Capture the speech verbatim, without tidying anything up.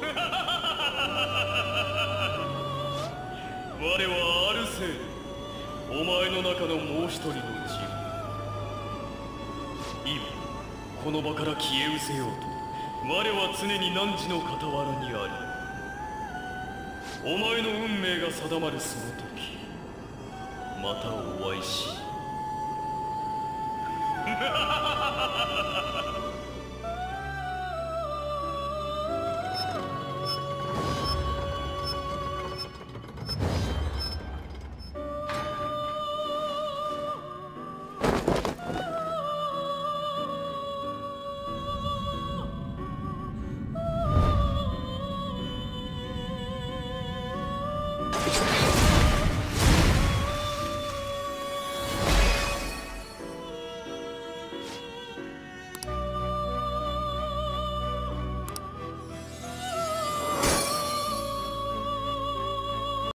我はアルセーヌ、お前の中のもう一人の自分。今この場から消え失せようと我は常に汝の傍らにあり、お前の運命が定まるその時、またお会いしyou